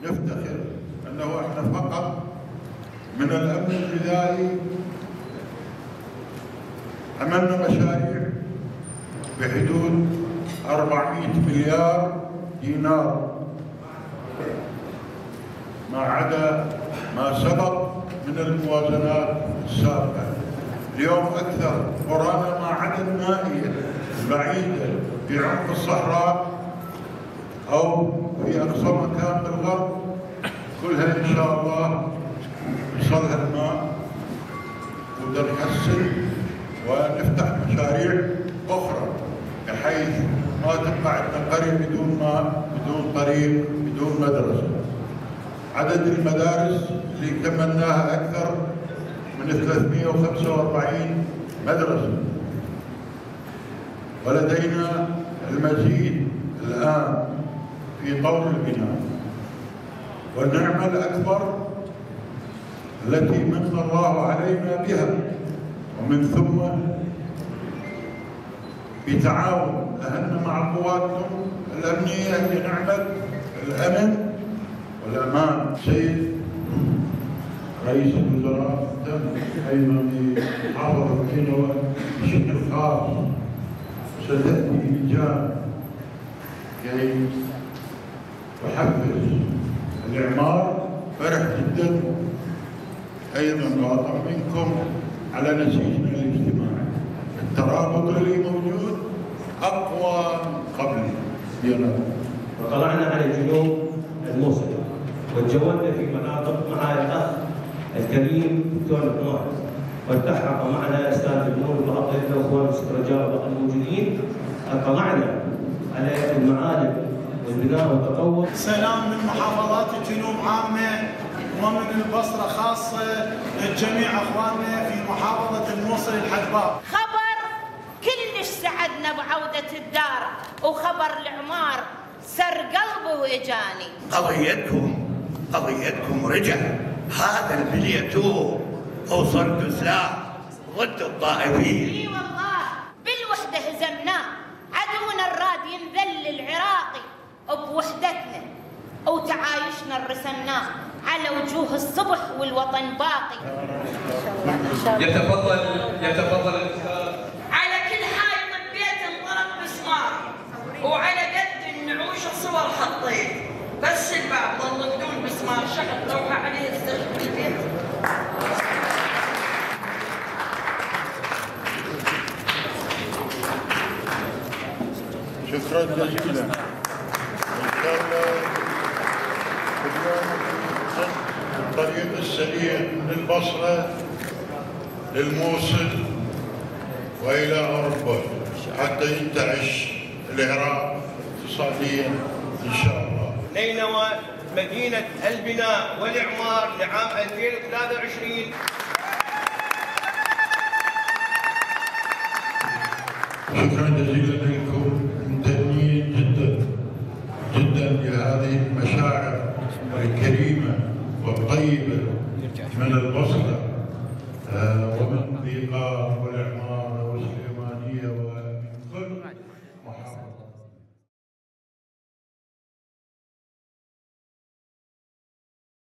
نفتخر أنه احنا فقط من الأمن الغذائي عملنا مشاريع بحدود 400 مليار دينار، ما عدا ما سبق من الموازنات السابقة. اليوم أكثر قرانا ما عدا النائية البعيدة في عمق الصحراء أو في أقصى مكان بالغرب، كلها إن شاء الله يوصلها الماء ونقدر نحسن ونفتح مشاريع أخرى بحيث ما تبقى عندنا قرية بدون ماء، بدون طريق، بدون مدرسة. عدد المدارس اللي كملناها أكثر من 345 مدرسة، ولدينا المزيد الآن في طور البناء. والنعمة الأكبر التي من الله علينا بها ومن ثم بتعاون أهلنا مع قواتهم الأمنية هي نعمة الأمن والأمان. سيد رئيس الوزراء تم أيضا بمحافظة قينوى بشكل خاص، ستأتي لجان كي تحفز الإعمار. فرح جدا أيضا وأطمئنكم على نسيجنا الاجتماعي، الترابط اللي موجود أقوى من قبل. وطلعنا على جنوب الموصل وتجولنا في مناطق مع الأخ الكريم دكتور الحمار، والتحق معنا الأستاذ النور وأفضل الأخوان والسكرتير الموجودين. اطلعنا على المعالم والبناء والتطور. سلام من محافظات الجنوب عامة ومن البصرة خاصة لجميع أخواننا في محافظة الموصل الحدباء. خبر كلش سعدنا بعودة الدار، وخبر العمار سر قلبي وإجاني. قضيتكم رجع. هذا البليتو هو صرت سلاح ضد الطائفيين. اي والله بالوحدة هزمناه، عدونا الراد ينذل العراقي بوحدتنا، وتعايشنا رسمناه على وجوه الصبح والوطن باقي. يتفضل الأستاذ. على كل حائط ببيت انضرب مسمار، وعلى قد النعوش صور حطيت، بس الباب ظل بدون مسمار، شغل لوحة عليه استخدم البيت. شكرا جزيلا. إن شاء الله الطريق السريع من البصرة للموصل وإلى أوروبا حتى ينتعش العراق اقتصاديا إن شاء الله. نينوى مدينة البناء والإعمار لعام 2023. شكرا جزيلا لكم، ممتنين جدا جدا لهذه المشاعر الكريمة والطيبة من البصرة ومن الضيقات والإعمار والسليمانية